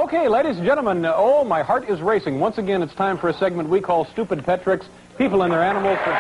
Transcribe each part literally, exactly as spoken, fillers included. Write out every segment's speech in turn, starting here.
Okay, ladies and gentlemen, uh, oh, my heart is racing. Once again, it's time for a segment we call Stupid Pet Tricks. People and their animals. For...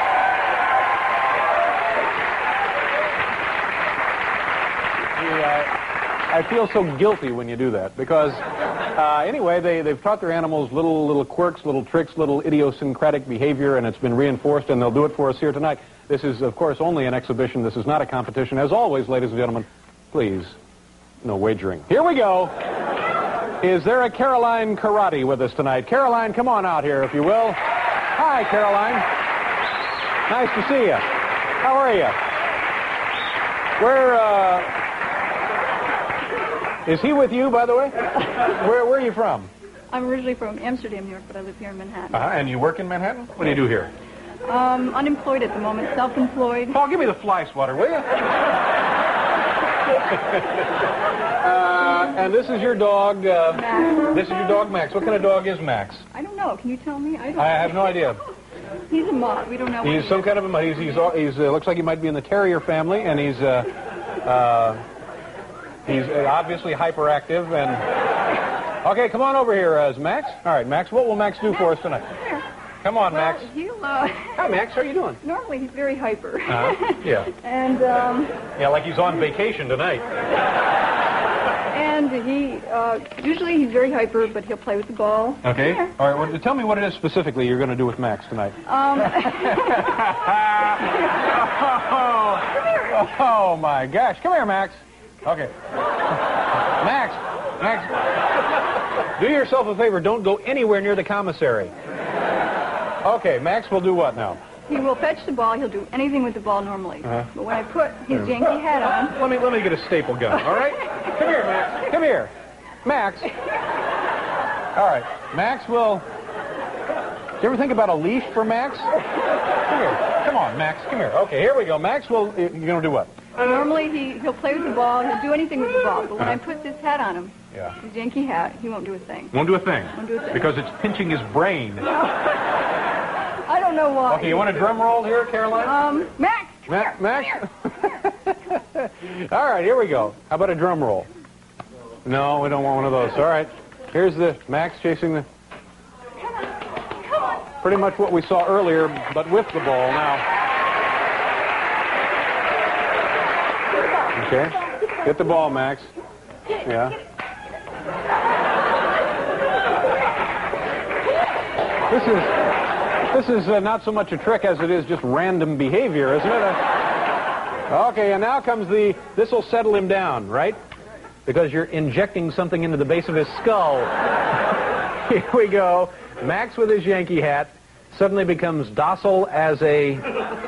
I feel so guilty when you do that because, uh, anyway, they, they've taught their animals little little quirks, little tricks, little idiosyncratic behavior, and it's been reinforced, and they'll do it for us here tonight. This is, of course, only an exhibition. This is not a competition. As always, ladies and gentlemen, please, no wagering. Here we go. Is there a Caroline Karate with us tonight? Caroline, come on out here, if you will. Hi, Caroline. Nice to see you. How are you? Where, uh... Is he with you, by the way? Where, where are you from? I'm originally from Amsterdam, New York, but I live here in Manhattan. Uh-huh. And you work in Manhattan? What do you do here? Um, unemployed at the moment, self-employed. Paul, give me the fly swatter, will you? uh, and this is your dog, uh, Max. This is your dog, Max. What kind of dog is Max? I don't know. Can you tell me? I don't I have no idea. He's a mutt. We don't know what He's he some is. kind of a mutt. He's, he's, he's uh, looks like he might be in the terrier family, and he's, uh, uh, he's obviously hyperactive, and... Okay, come on over here, uh, Max. All right, Max, what will Max do Max, for us tonight? Here. Come on, Well, Max. he'll, uh... Hi, Max. How are you doing? Normally, he's very hyper. Uh-huh. Yeah. and, um... Yeah, like he's on vacation tonight. And he, uh, usually he's very hyper, but he'll play with the ball. Okay. Here. All right, well, tell me what it is specifically you're going to do with Max tonight. Um... oh, oh, my gosh. Come here, Max. Okay. Max, Max, do yourself a favor. Don't go anywhere near the commissary. Okay, Max will do what now? He will fetch the ball. He'll do anything with the ball normally. Uh-huh. But when I put his Yankee hat on... Let me, let me get a staple gun, all right? Come here, Max. Come here. Max. All right. Max will... Do you ever think about a leash for Max? Come here. Come on, Max. Come here. Okay, here we go. Max will... You're going to do what? Normally, he, he'll play with the ball. He'll do anything with the ball. But when Uh-huh. I put this hat on him, Yeah. his Yankee hat, he won't do a thing. Won't do a thing? Won't do a thing. Because it's pinching his brain. I don't know why. Okay, you want a drum roll here, Caroline? Um, Max, come Ma- here. Max? All right, here we go. How about a drum roll? No, we don't want one of those. All right. Here's the Max chasing the... Come on. Come on. Pretty much what we saw earlier, but with the ball now. Okay. Get the ball, Max. Yeah. This is... This is uh, not so much a trick as it is just random behavior, isn't it? Uh, okay, and now comes the... This will settle him down, right? Because you're injecting something into the base of his skull. Here we go. Max with his Yankee hat suddenly becomes docile as a...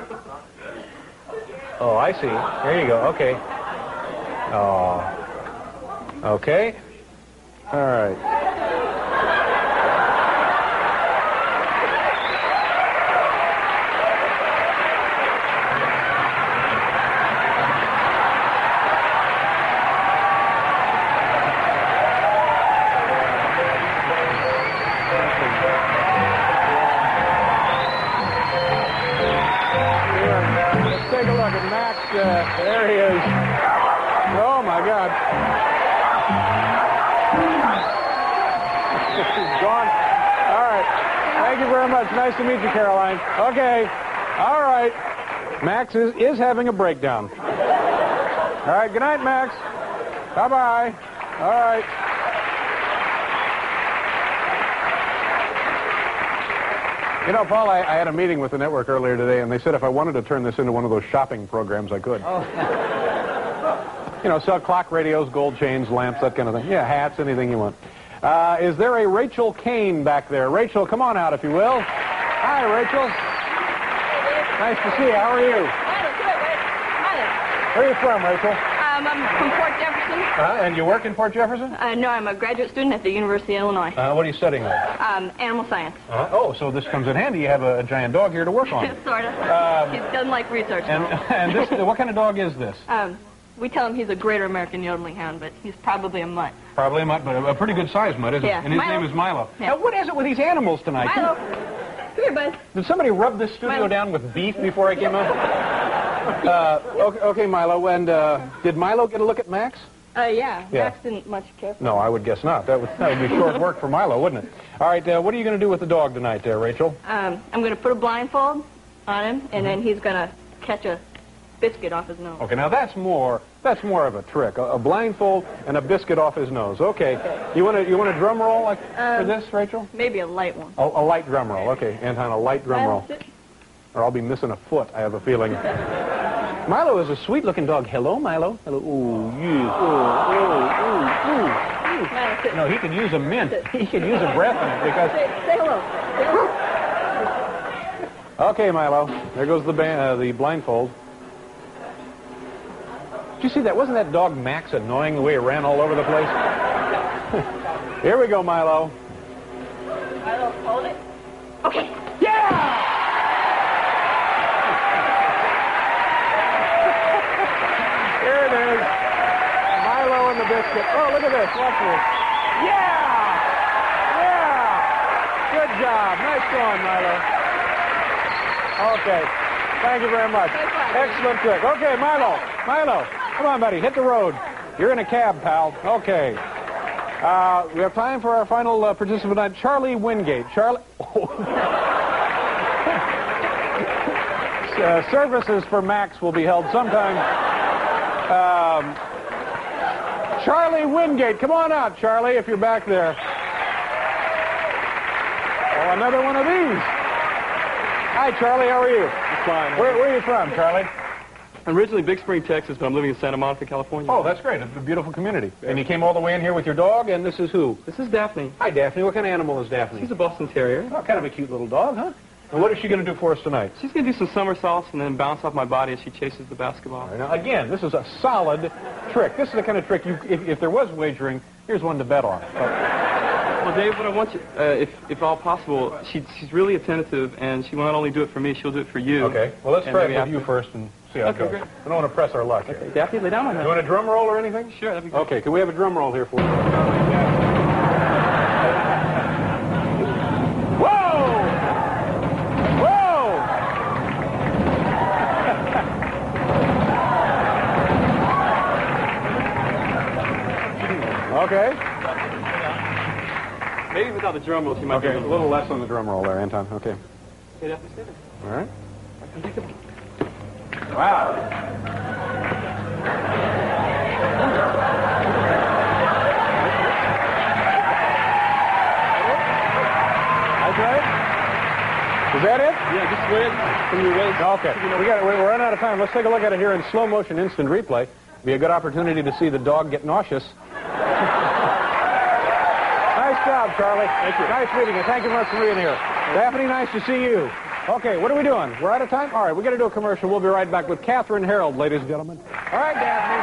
Oh, I see. There you go. Okay. Oh. Okay. All right. Take a look at Max. Uh, there he is. Oh, my God. He's gone. All right. Thank you very much. Nice to meet you, Caroline. Okay. All right. Max is, is having a breakdown. All right. Good night, Max. Bye-bye. All right. You know, Paul, I, I had a meeting with the network earlier today, and they said if I wanted to turn this into one of those shopping programs, I could. Oh. You know, sell clock radios, gold chains, lamps, that kind of thing. Yeah, hats, anything you want. Uh, is there a Rachel Kane back there? Rachel, come on out, if you will. Hi, Rachel. Nice to see you. How are you? Where are you from, Rachel? Um, I'm from Port Jefferson. Uh, and you work in Port Jefferson? Uh, no, I'm a graduate student at the University of Illinois. Uh, what are you studying there? Um, animal science. Uh, oh, so this comes in handy. You have a, a giant dog here to work on. sort of. Um, he doesn't like research. And, and this, what kind of dog is this? Um, we tell him he's a greater American yodeling hound, but he's probably a mutt. Probably a mutt, but a, a pretty good sized mutt, isn't Yeah, it? And his Milo. name is Milo. Yeah. Now, what is it with these animals tonight? Milo, come here, bud. Did somebody rub this studio Milo. down with beef before I came out? uh, okay, okay, Milo. And uh, did Milo get a look at Max? Uh, yeah. Yeah. Max didn't much care for No, I would guess not. That would, that would be short work for Milo, wouldn't it? All right, uh, what are you going to do with the dog tonight, uh, Rachel? Um, I'm going to put a blindfold on him, and mm-hmm. then he's going to catch a biscuit off his nose. Okay, now that's more that's more of a trick. A, a blindfold and a biscuit off his nose. Okay. okay. You want to you want a drum roll like um, for this, Rachel? Maybe a light one. A, a light drum roll. Okay, Anton, a light drum roll. Or I'll be missing a foot, I have a feeling. Milo is a sweet-looking dog. Hello, Milo. Hello. Ooh, yes. Ooh, ooh, ooh, ooh. No, he could use a mint. He could use a breath mint because... Say, say hello. Say hello. Okay, Milo. There goes the, uh, the blindfold. Did you see that? Wasn't that dog Max annoying the way he ran all over the place? Here we go, Milo. Milo, hold it. Okay. Yeah! Here it is. Milo and the biscuit. Oh, look at this. Watch this. Yeah! Yeah! Good job. Nice going, Milo. Okay. Thank you very much. Excellent trick. Okay, Milo. Milo. Come on, buddy. Hit the road. You're in a cab, pal. Okay. Uh, we have time for our final uh, participant tonight, Charlie Wingate. Charlie... uh, services for Max will be held sometime... Um, Charlie Wingate, come on out, Charlie, if you're back there. Oh, another one of these. Hi, Charlie, how are you? I'm fine. Where, where are you from, Charlie? I'm originally Big Spring, Texas, but I'm living in Santa Monica, California. Oh, that's great. It's a beautiful community. And you came all the way in here with your dog, and this is who? This is Daphne. Hi, Daphne. What kind of animal is Daphne? She's a Boston Terrier. Oh, kind of a cute little dog, huh? And what is she going to do for us tonight? She's going to do some somersaults and then bounce off my body as she chases the basketball. Right, now, again, this is a solid trick. This is the kind of trick, you, if, if there was wagering, here's one to bet on. But... Well, Dave, what I want you, uh, if, if all possible, she, she's really attentive, and she will not only do it for me, she'll do it for you. Okay. Well, let's and try it with after... you first and see how okay, it goes. Great. I don't want to press our luck here. Okay, Daphne, lay down on that. You want a drum roll or anything? Sure, that'd be great. Okay, can we have a drum roll here for you? Okay. Maybe without the drum roll, she might okay, be a little less on the drum roll there, Anton. Okay. Okay, Daphne, sit there. All right. Wow. That's right. Is that it? Yeah, just sway it from your waist. Okay. We got. We're running out of time. Let's take a look at it here in slow motion, instant replay. Be a good opportunity to see the dog get nauseous. Nice job, Charlie. Thank you. Nice meeting you. Thank you much for being here. Daphne, nice to see you. Okay, what are we doing? We're out of time? All right, we're going to do a commercial. We'll be right back with Catherine Harold, ladies and gentlemen. All right, Daphne.